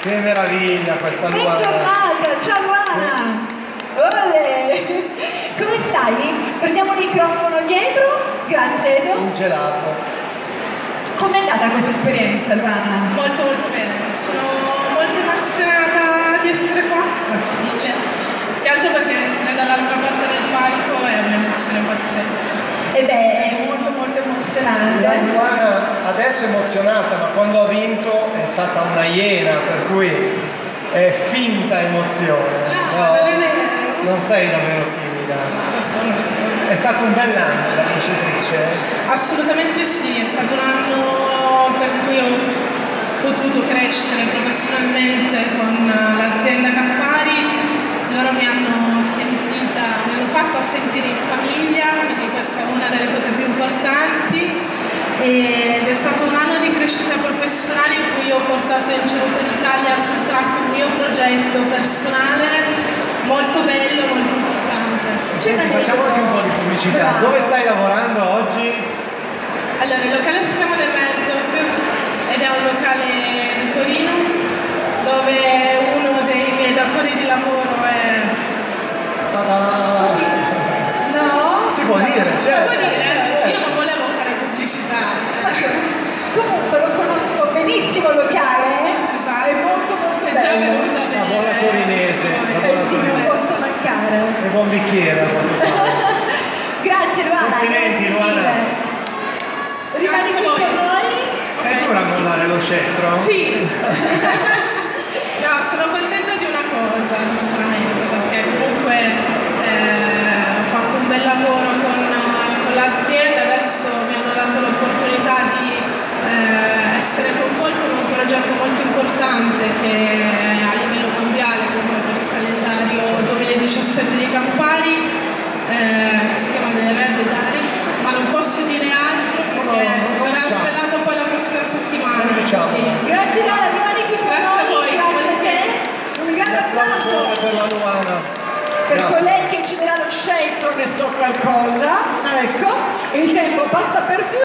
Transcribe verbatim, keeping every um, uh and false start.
Che meraviglia questa Luana! Bentornata, ciao Luana! Olè! Come stai? Prendiamo il microfono dietro. Grazie Edo. Un gelato. Com'è andata questa esperienza, Luana? Molto molto bene, sono molto emozionata di essere qua, grazie mille. Più che altro perché essere dall'altra parte del palco è un'emozione pazzesca. E beh, è molto molto emozionante. La Luana adesso è emozionata, ma quando ha vinto è stata una iena, per cui è finta emozione. No, No, non è vero. non sei davvero timida. No, lo sono, lo sono. È stato un bell'anno da vincitrice? Assolutamente sì, è stato un anno per cui ho potuto crescere professionalmente con l'azienda Campari. Loro mi hanno sentita, mi hanno fatta sentire in famiglia, quindi questa è una delle cose più importanti, ed è stato un anno di crescita professionale in cui ho portato in giro per l'Italia sul track un mio progetto personale molto bello, molto importante. Senti, facciamo anche un po' di pubblicità. Dove stai lavorando oggi? Allora, il locale si chiama The Mad Dog ed è un locale di Torino dove uno dei miei datori di lavoro è... Ta-da! No? Si può dire, Si certo. può dire? certo. Io non volevo fare pubblicità. Comunque lo conosco benissimo il locale, eh? Esatto. È molto molto Sei bello. già venuta a La vedere. buona torinese, la Eh buona sì, non torinese. posso mancare. E buon bicchiere a quanto pare. Grazie Luana. Complimenti, grazie Luana. mille. Rimani Grazie qui a voi. con noi. È dura mollare lo scettro? Sì. No, sono contenta di una cosa, sinceramente, perché comunque eh, ho fatto un bel lavoro con, con l'azienda, adesso mi hanno dato l'opportunità di eh, essere coinvolto in un progetto molto importante che è a livello mondiale, comunque per il calendario duemiladiciassette di Campari, eh, che si chiama The Red Diaries, ma non posso dire altro perché No, no, non verrà diciamo. svelato poi la prossima settimana. Non diciamo. quindi- Grazie Luana, rimani qui con Grazie a noi. voi. Grazie a te. Un grande applauso per la Luana. per Grazie. colei che ci darà lo scettro, ne so qualcosa. Ecco, il tempo passa per tutti.